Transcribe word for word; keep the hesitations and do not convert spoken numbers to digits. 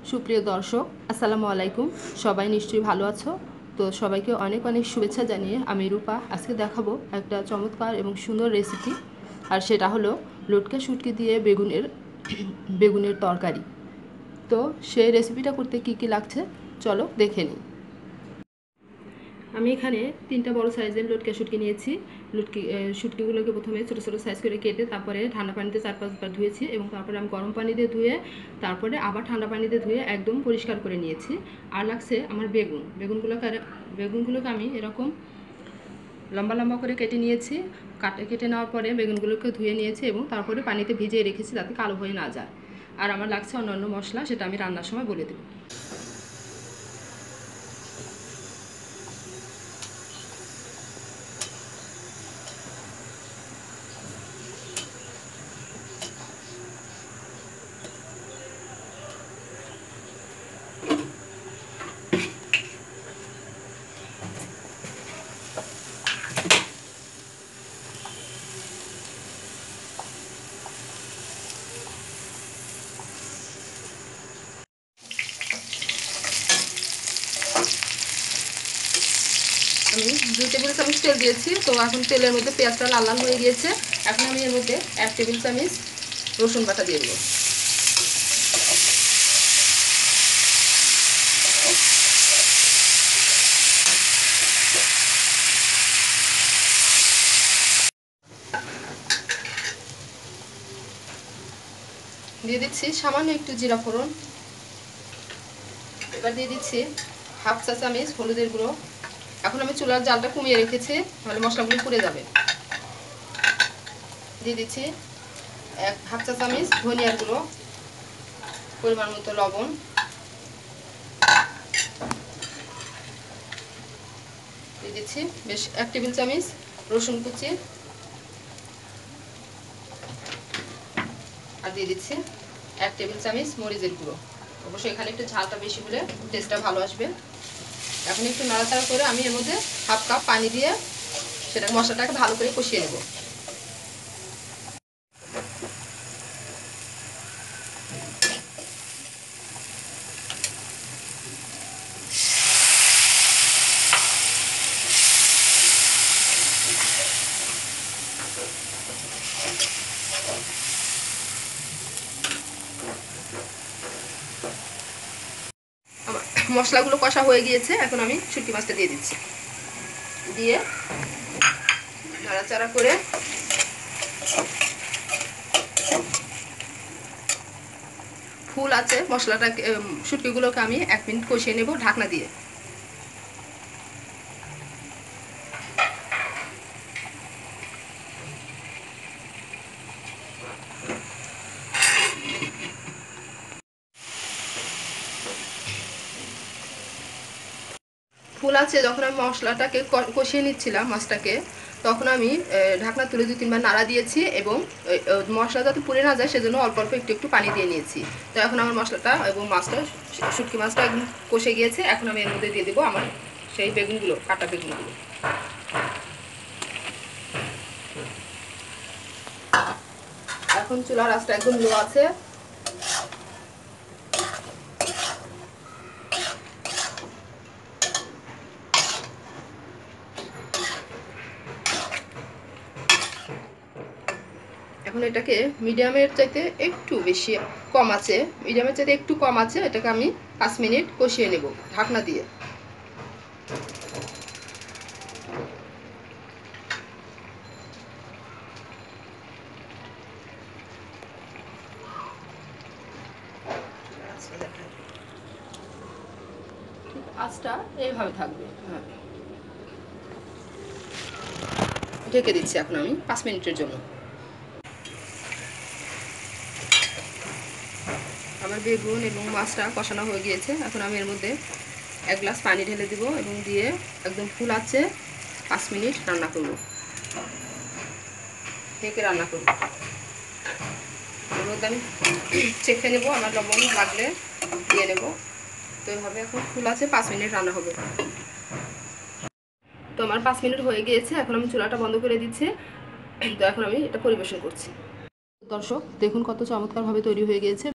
সুপ্রিয় দর্শক, আসসালামু আলাইকুম। সবাই নিশ্চয়ই ভালো আছো। তো সবাইকে অনেক অনেক শুভেচ্ছা জানিয়ে আমি রূপা আজকে দেখাবো একটা চমৎকার এবং সুন্দর রেসিপি। আর সেটা হলো লটকা শুটকি দিয়ে বেগুনের বেগুনের তরকারি। তো সেই রেসিপিটা করতে কি কি লাগছে চলো দেখে নিই। আমি এখানে তিনটা বড় সাইজের লটকা শুটকি নিয়েছি। লটকি শুটকিগুলোকে প্রথমে ছোটো ছোটো সাইজ করে কেটে তারপরে ঠান্ডা পানিতে চার পাঁচবার ধুয়েছি এবং তারপরে আমি গরম পানি দিয়ে ধুয়ে তারপরে আবার ঠান্ডা পানিতে ধুয়ে একদম পরিষ্কার করে নিয়েছি। আর লাগছে আমার বেগুন বেগুনগুলোকে বেগুনগুলোকে আমি এরকম লম্বা লম্বা করে কেটে নিয়েছি। কাটে কেটে নেওয়ার পরে বেগুনগুলোকে ধুয়ে নিয়েছি এবং তারপরে পানিতে ভিজিয়ে রেখেছি যাতে কালো হয়ে না যায়। আর আমার লাগছে অন্যান্য মশলা, সেটা আমি রান্নার সময় বলে দেবো। আমি দুই টেবিল চামচ তেল দিয়েছি। তো এখন তেলের মধ্যে পেঁয়াজটা লাল লাল হয়ে গিয়েছে। এখন আমি এর মধ্যে এক টেবিল চামচ রসুন বাটা দিয়ে দেবো। দিয়ে দিচ্ছি সামান্য একটু জিরা ফোড়ন। এবার দিয়ে দিচ্ছি হাফ চা চামচ হলুদের গুঁড়ো। এখন আমি চুলার জালটা কমিয়ে রেখেছি, তাহলে মশলাগুলো পুড়ে যাবে। দিয়ে দিচ্ছি এক হাফ চা চামচ ধনিয়ার গুঁড়ো, পরিমাণ মতো লবণ, দিয়ে দিচ্ছি বেশ এক টেবিল চামচ রসুন কুচি, আর দিয়ে দিচ্ছি এক টেবিল চামচ মরিচের গুঁড়ো। অবশ্যই এখানে একটু ঝালটা বেশি হলে টেস্টটা ভালো আসবে। এখন একটু নাড়াচাড়া করে আমি এর মধ্যে হাফ কাপ পানি দিয়ে সেটা মশলাটাকে ভালো করে কষিয়ে নেব। মশলাগুলো কষা হয়ে গিয়েছে। এখন আমি শুটকি মাছটা দিয়ে দিচ্ছি, দিয়ে নাড়াচাড়া করে ফুল আছে মশলাটা শুটকিগুলোকে আমি এক মিনিট কষিয়ে নেব ঢাকনা দিয়ে। ফুল আছে যখন আমি মশলাটাকে কষিয়ে নিচ্ছিলাম মাছটাকে, তখন আমি ঢাকনা তুলে দুই তিনবার নাড়া দিয়েছি এবং মশলা যাতে পুড়ে না যায় সেজন্য অল্প অল্প একটু একটু পানি দিয়ে নিয়েছি। তো এখন আমার মশলাটা এবং মাছটা শুটকি মাছটা একদম কষে গিয়েছে। এখন আমি এর মধ্যে দিয়ে দেবো আমার সেই বেগুনগুলো, কাটা বেগুনগুলো। এখন চুলার আঁচটা একদম লো আছে। এখন এটাকে মিডিয়ামের চাইতে একটু বেশি কম আছে মিডিয়ামের চাইতে একটু কম আছে এটাকে আমি পাঁচ মিনিট কষিয়ে নেব ঢাকনা দিয়ে। আঁচটা এইভাবে থাকবে। হ্যাঁ, ঢেকে দিচ্ছি এখন আমি পাঁচ মিনিটের জন্য। আমার বেগুন এবং মাছটা কষানো হয়ে গিয়েছে। এখন আমি এর মধ্যে এক গ্লাস পানি ঢেলে দিব এবং দিয়ে একদম ফুল আছে পাঁচ মিনিট রান্না করব, ঢেকে রান্না করব। এর মধ্যে আমি চেখে নেব, আমার লবণ লাগলে দিয়ে নেব। তো এইভাবে এখন ফুল আছে পাঁচ মিনিট রান্না হবে। তো আমার পাঁচ মিনিট হয়ে গিয়েছে। এখন আমি চুলাটা বন্ধ করে দিচ্ছি। তো এখন আমি এটা পরিবেশন করছি। দর্শক দেখুন কত চমৎকারভাবে তৈরি হয়ে গিয়েছে।